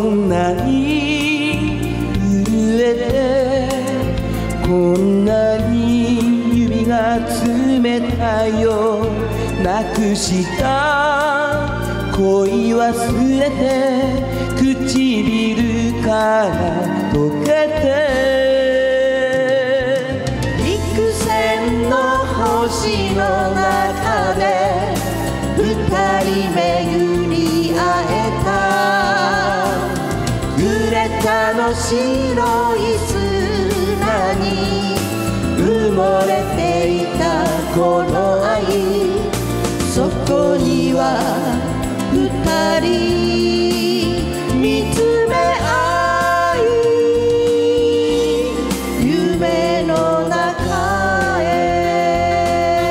んなに震えてこんなに指が冷たいよなくした恋忘れて唇から溶けて幾千の星の中で二人巡り会えたウレタの白い砂に埋もれていたこの愛そこには二人見つめ合い夢の中へ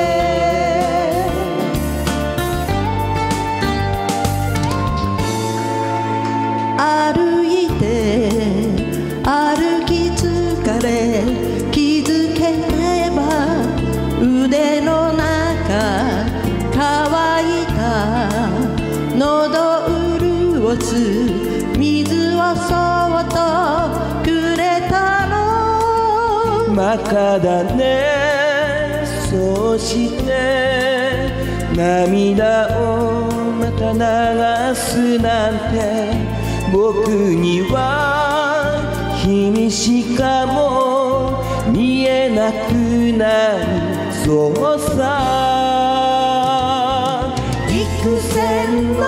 歩いて歩き疲れ気づけば腕の中乾いた喉潤す水をそっとくれたの真っ赤だねそして涙をまた流すなんて僕には君しかも見えなくなるそうさ幾千の